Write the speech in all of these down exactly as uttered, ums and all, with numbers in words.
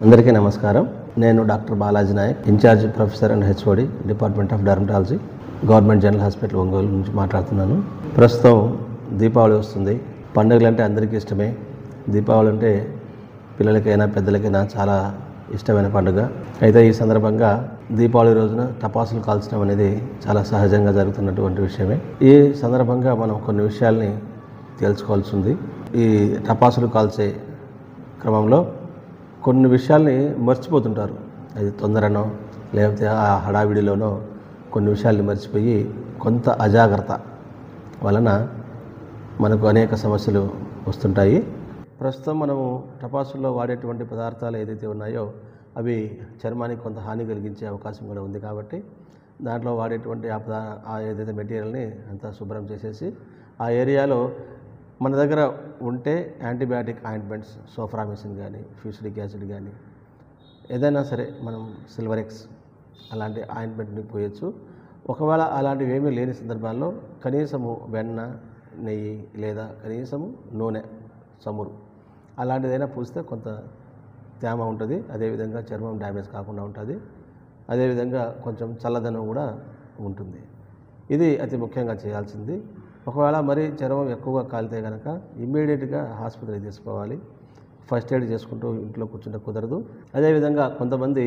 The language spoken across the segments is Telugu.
అందరికీ నమస్కారం. నేను doctor Balaji Naik, incharge professor and HOD department of dermatology, government general hospital Ongole నుంచి మాట్లాడుతున్నాను. ప్రస్తుతం దీపావళి వస్తుంది. పండుగలు అంటే అందరికీ ఇష్టమే. దీపావళి అంటే పిల్లలకైనా పెద్దలకైనా చాలా ఇష్టమైన పండుగ. అయితే ఈ సందర్భంగా దీపావళి రోజున టపాసులు కాల్చడం అనేది చాలా సహజంగా జరుగుతున్నటువంటి విషయమే. ఈ సందర్భంగా మనం కొన్ని విషయాల్ని తెలుసుకోవాల్సి ఉంది. ఈ టపాసులు కాల్చే క్రమంలో కొన్ని విషయాల్ని మర్చిపోతుంటారు. అది తొందరనో లేకపోతే ఆ హడావిడిలోనో కొన్ని విషయాల్ని మర్చిపోయి కొంత అజాగ్రత్త వలన మనకు అనేక సమస్యలు వస్తుంటాయి. ప్రస్తుతం మనము టపాసుల్లో వాడేటువంటి పదార్థాలు ఏదైతే ఉన్నాయో అవి చర్మానికి కొంత హాని కలిగించే అవకాశం కూడా ఉంది. కాబట్టి దాంట్లో వాడేటువంటి ఆ పదా ఆ ఏదైతే మెటీరియల్ని అంతా శుభ్రం చేసేసి ఆ ఏరియాలో మన దగ్గర ఉంటే యాంటీబయాటిక్ ఆయింట్మెంట్స్, సోఫ్రామిసిన్ కానీ, ఫ్యూసిలిక్ యాసిడ్ కానీ, ఏదైనా సరే మనం సిల్వరెక్స్ అలాంటి ఆయింట్మెంట్ని పోయొచ్చు. ఒకవేళ అలాంటివి ఏమీ లేని సందర్భాల్లో కనీసము వెన్న, నెయ్యి లేదా కనీసము నూనె, చమురు అలాంటిదైనా పూస్తే కొంత తేమ ఉంటుంది. అదేవిధంగా చర్మం డ్యామేజ్ కాకుండా ఉంటుంది. అదేవిధంగా కొంచెం చల్లదనం కూడా ఉంటుంది. ఇది అతి ముఖ్యంగా చేయాల్సింది. ఒకవేళ మరీ చర్మం ఎక్కువగా కాలితే కనుక ఇమ్మీడియట్గా హాస్పిటల్కి తీసుకోవాలి. ఫస్ట్ ఎయిడ్ చేసుకుంటూ ఇంట్లో కూర్చుంటే కుదరదు. అదేవిధంగా కొంతమంది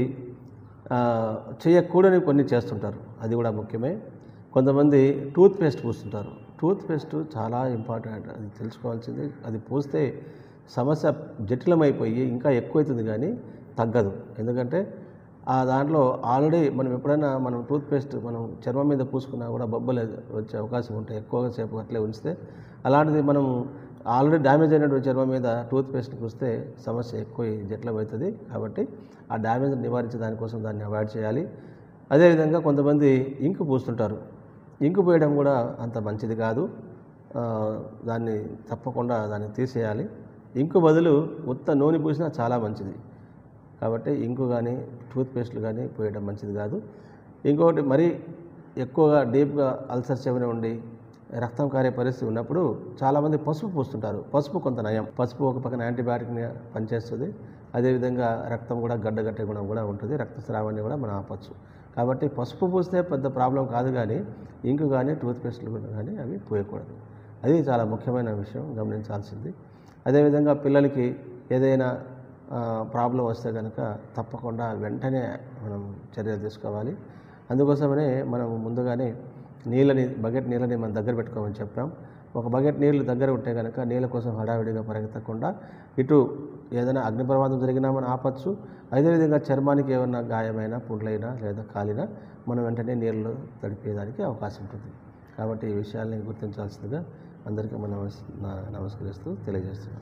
చేయకూడని కొన్ని చేస్తుంటారు. అది కూడా ముఖ్యమే. కొంతమంది టూత్ పేస్ట్ పూస్తుంటారు. టూత్ పేస్ట్ చాలా ఇంపార్టెంట్, అది తెలుసుకోవాల్సింది. అది పూస్తే సమస్య జటిలమైపోయి ఇంకా ఎక్కువవుతుంది కానీ తగ్గదు. ఎందుకంటే ఆ దాంట్లో ఆల్రెడీ మనం ఎప్పుడైనా మనం టూత్ పేస్ట్ మనం చర్మం మీద పూసుకున్నా కూడా బొబ్బలు వచ్చే అవకాశం ఉంటాయి. ఎక్కువగా సేపు అట్లే ఉంచితే అలాంటిది మనం ఆల్రెడీ డ్యామేజ్ అయినటువంటి చర్మం మీద టూత్ పేస్ట్ పూస్తే సమస్య ఎక్కువ జటిలమవుతుంది. కాబట్టి ఆ డ్యామేజ్ నివారించే దానికోసం దాన్ని అవాయిడ్ చేయాలి. అదేవిధంగా కొంతమంది ఇంకు పూస్తుంటారు. ఇంకు పోయడం కూడా అంత మంచిది కాదు. దాన్ని తప్పకుండా దాన్ని తీసేయాలి. ఇంకు బదులు ఉత్త నూనె పూసినా చాలా మంచిది. కాబట్టి ఇంకు కానీ టూత్ పేస్ట్లు కానీ పోయడం మంచిది కాదు. ఇంకొకటి మరీ ఎక్కువగా డీప్గా అల్సర్స్ ఏమైనా ఉండి రక్తం కారే పరిస్థితి ఉన్నప్పుడు చాలామంది పసుపు పూస్తుంటారు. పసుపు కొంత నయం. పసుపు ఒక పక్కన యాంటీబయాటిక్ని పనిచేస్తుంది. అదేవిధంగా రక్తం కూడా గడ్డగట్టే గుణం కూడా ఉంటుంది. రక్తస్రావాన్ని కూడా మనం ఆపచ్చు. కాబట్టి పసుపు పూస్తే పెద్ద ప్రాబ్లం కాదు. కానీ ఇంకు కానీ టూత్ పేస్ట్లు కానీ అవి పోయకూడదు. అది చాలా ముఖ్యమైన విషయం, గమనించాల్సింది. అదేవిధంగా పిల్లలకి ఏదైనా ప్రాబ్లం వస్తే కనుక తప్పకుండా వెంటనే మనం చర్యలు తీసుకోవాలి. అందుకోసమనే మనం ముందుగానే నీళ్ళని బకెట్ నీళ్ళని మనం దగ్గర పెట్టుకోమని చెప్పాం. ఒక బకెట్ నీళ్ళు దగ్గర ఉంటే కనుక నీళ్ళ కోసం హడావిడిగా పరిగెత్తకుండా ఇటు ఏదైనా అగ్ని ప్రమాదం జరిగినా మనం ఆపచ్చు. అదేవిధంగా చర్మానికి ఏమైనా గాయమైనా, పుండ్లైనా లేదా కాలినా మనం వెంటనే నీళ్ళు తడిపేయడానికి అవకాశం ఉంటుంది. కాబట్టి ఈ విషయాల్ని గుర్తించాల్సిందిగా అందరికీ మనం నమస్కరిస్తూ తెలియజేస్తున్నాం.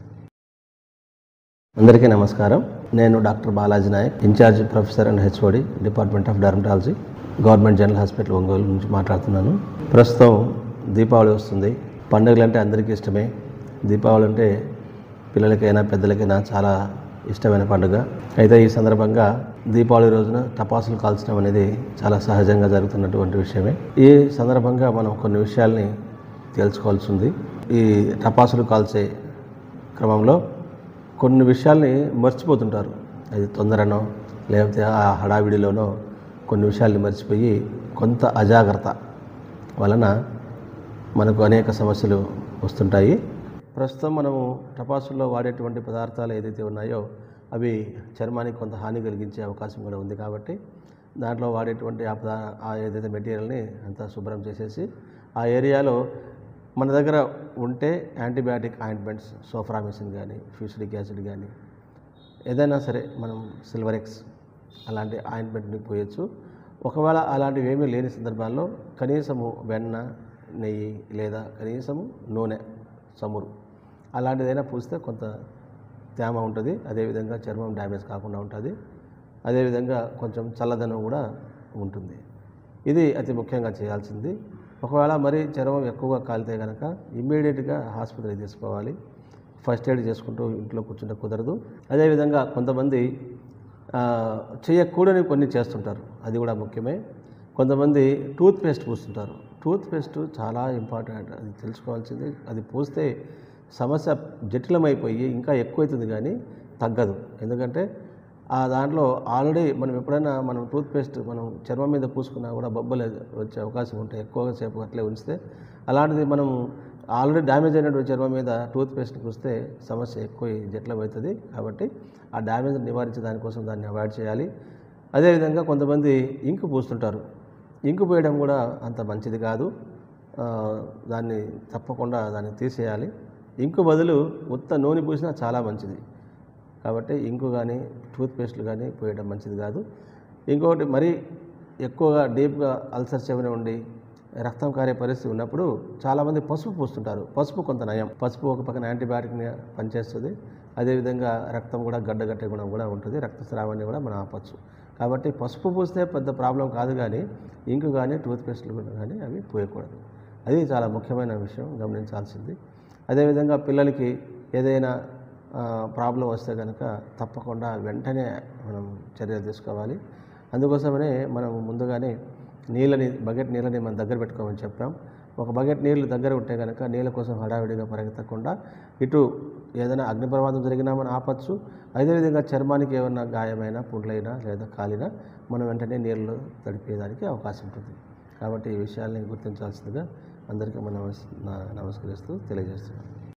అందరికీ నమస్కారం. నేను doctor Balaji Naik, incharge professor and HOD department of dermatology, government general hospital Ongole నుంచి మాట్లాడుతున్నాను. ప్రస్తుతం దీపావళి వస్తుంది. పండుగలు అంటే అందరికీ ఇష్టమే. దీపావళి అంటే పిల్లలకైనా పెద్దలకైనా చాలా ఇష్టమైన పండుగ. అయితే ఈ సందర్భంగా దీపావళి రోజున టపాసులు కాల్చడం అనేది చాలా సహజంగా జరుగుతున్నటువంటి విషయమే. ఈ సందర్భంగా మనం కొన్ని విషయాల్ని తెలుసుకోవాల్సి ఉంది. ఈ టపాసులు కాల్చే క్రమంలో కొన్ని విషయాల్ని మర్చిపోతుంటారు. అది తొందరనో లేకపోతే ఆ హడావిడిలోనో కొన్ని విషయాల్ని మర్చిపోయి కొంత అజాగ్రత్త వలన మనకు అనేక సమస్యలు వస్తుంటాయి. ప్రస్తుతం మనము టపాసుల్లో వాడేటువంటి పదార్థాలు ఏదైతే ఉన్నాయో అవి చర్మానికి కొంత హాని కలిగించే అవకాశం కూడా ఉంది. కాబట్టి దాంట్లో వాడేటువంటి ఆ పదా ఆ ఏదైతే మెటీరియల్ని అంతా శుభ్రం చేసేసి ఆ ఏరియాలో మన దగ్గర ఉంటే యాంటీబయాటిక్ ఆయింట్మెంట్స్, సోఫ్రామిసిన్ కానీ, ఫ్యూసిలిక్ యాసిడ్ కానీ, ఏదైనా సరే మనం సిల్వరెక్స్ అలాంటి ఆయింట్మెంట్ని పోయొచ్చు. ఒకవేళ అలాంటివి ఏమీ లేని సందర్భాల్లో కనీసము వెన్న, నెయ్యి లేదా కనీసము నూనె, చమురు అలాంటిదైనా పూస్తే కొంత తేమ ఉంటుంది. అదేవిధంగా చర్మం డ్యామేజ్ కాకుండా ఉంటుంది. అదేవిధంగా కొంచెం చల్లదనం కూడా ఉంటుంది. ఇది అతి ముఖ్యంగా చేయాల్సింది. ఒకవేళ మరీ చర్మం ఎక్కువగా కాలితే కనుక ఇమ్మీడియట్గా హాస్పిటల్కి తీసుకోవాలి. ఫస్ట్ ఎయిడ్ చేసుకుంటూ ఇంట్లో కూర్చుంటే కుదరదు. అదేవిధంగా కొంతమంది చేయకూడని కొన్ని చేస్తుంటారు. అది కూడా ముఖ్యమే. కొంతమంది టూత్ పేస్ట్ పూస్తుంటారు. టూత్ పేస్ట్ చాలా ఇంపార్టెంట్, అది తెలుసుకోవాల్సింది. అది పూస్తే సమస్య జటిలమైపోయి ఇంకా ఎక్కువవుతుంది కానీ తగ్గదు. ఎందుకంటే ఆ దాంట్లో ఆల్రెడీ మనం ఎప్పుడైనా మనం టూత్పేస్ట్ మనం చర్మం మీద పూసుకున్నా కూడా బొబ్బలు వచ్చే అవకాశం ఉంటాయి ఎక్కువగా సేపు అట్లే ఉంచితే. అలాంటిది మనం ఆల్రెడీ డ్యామేజ్ అయినటువంటి చర్మం మీద టూత్పేస్ట్ పూస్తే సమస్య ఎక్కువ జటిలమవుతుంది. కాబట్టి ఆ డ్యామేజ్ నివారించే దానికోసం దాన్ని అవాయిడ్ చేయాలి. అదేవిధంగా కొంతమంది ఇంకు పూస్తుంటారు. ఇంకు పోయడం కూడా అంత మంచిది కాదు. దాన్ని తప్పకుండా దాన్ని తీసేయాలి. ఇంకు బదులు ఉత్త నూనె పూసినా చాలా మంచిది. కాబట్టి ఇంకు కానీ టూత్పేస్ట్లు కానీ పోయడం మంచిది కాదు. ఇంకొకటి మరీ ఎక్కువగా డీప్గా అల్సర్ చెవిన ఉండి రక్తం కారే పరిస్థితి ఉన్నప్పుడు చాలామంది పసుపు పూస్తుంటారు. పసుపు కొంత నయం. పసుపు ఒక పక్కన యాంటీబయాటిక్ని పనిచేస్తుంది. అదేవిధంగా రక్తం కూడా గడ్డగట్టే గుణం కూడా ఉంటుంది. రక్తస్రావాన్ని కూడా మనం ఆపచ్చు. కాబట్టి పసుపు పూస్తే పెద్ద ప్రాబ్లం కాదు, కానీ ఇంకు కానీ టూత్పేస్ట్లు కానీ అవి పోయకూడదు. అది చాలా ముఖ్యమైన విషయం గమనించాల్సింది. అదేవిధంగా పిల్లలకి ఏదైనా ప్రాబ్లం వస్తే కనుక తప్పకుండా వెంటనే మనం చర్యలు తీసుకోవాలి. అందుకోసమనే మనం ముందుగానే నీళ్ళని బకెట్ నీళ్ళని మనం దగ్గర పెట్టుకోమని చెప్పాం. ఒక బకెట్ నీళ్ళు దగ్గర ఉంటే కనుక నీళ్ళ కోసం హడావిడిగా పరిగెత్తకుండా ఇటు ఏదైనా అగ్ని ప్రమాదం జరిగినా మనం ఆపచ్చు. అదేవిధంగా చర్మానికి ఏమైనా గాయమైనా పుండ్లైనా లేదా కాలినా మనం వెంటనే నీళ్ళు తడిపేయడానికి అవకాశం ఉంటుంది. కాబట్టి ఈ విషయాల్ని గుర్తించాల్సిందిగా అందరికీ మనం నమస్కరిస్తూ తెలియజేస్తున్నాం.